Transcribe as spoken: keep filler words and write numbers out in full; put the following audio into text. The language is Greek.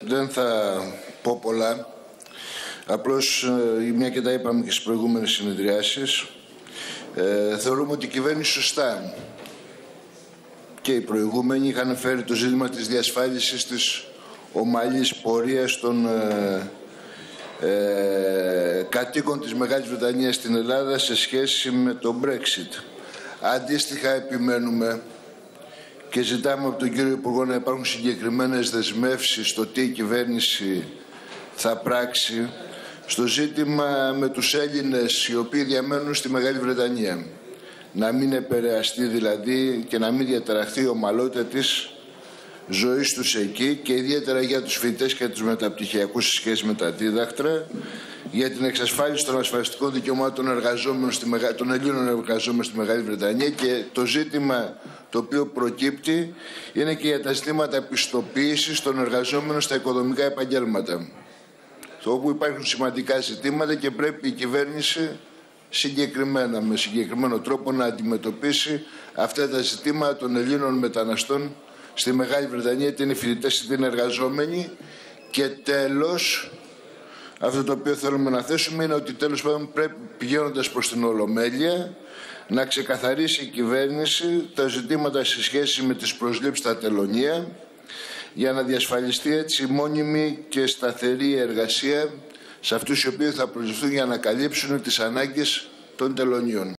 Δεν θα πω πολλά, απλώς μια και τα είπαμε και στις προηγούμενες συνεδριάσεις, ε, θεωρούμε ότι η κυβέρνηση σωστά και οι προηγούμενοι είχαν φέρει το ζήτημα της διασφάλισης της ομαλής πορείας των ε, ε, κατοίκων της Μεγάλης Βρετανίας στην Ελλάδα σε σχέση με το Brexit. Αντίστοιχα επιμένουμε και ζητάμε από τον κύριο Υπουργό να υπάρχουν συγκεκριμένες δεσμεύσεις στο τι η κυβέρνηση θα πράξει στο ζήτημα με τους Έλληνες οι οποίοι διαμένουν στη Μεγάλη Βρετανία. Να μην επηρεαστεί δηλαδή και να μην διαταραχθεί η ομαλότητα της ζωής τους εκεί και ιδιαίτερα για τους φοιτητές και τους μεταπτυχιακούς σε σχέση με τα δίδακτρα, για την εξασφάλιση των ασφαλιστικών δικαιωμάτων των, εργαζόμενων στη Μεγα... των Ελλήνων εργαζόμενων στη Μεγάλη Βρετανία, και το ζήτημα το οποίο προκύπτει είναι και για τα ζητήματα πιστοποίησης των εργαζόμενων στα οικοδομικά επαγγέλματα, όπου υπάρχουν σημαντικά ζητήματα και πρέπει η κυβέρνηση συγκεκριμένα, με συγκεκριμένο τρόπο να αντιμετωπίσει αυτά τα ζητήματα των Ελλήνων μεταναστών στη Μεγάλη Βρετανία, είτε είναι φοιτητές είτε είναι εργαζόμενοι. Και τέλος, αυτό το οποίο θέλουμε να θέσουμε είναι ότι τέλος πάντων πρέπει, πηγαίνοντας προς την Ολομέλεια, να ξεκαθαρίσει η κυβέρνηση τα ζητήματα σε σχέση με τις προσλήψεις στα τελωνεία, για να διασφαλιστεί έτσι μόνιμη και σταθερή εργασία σε αυτούς οι οποίοι θα προσληφθούν για να καλύψουν τις ανάγκες των τελωνίων.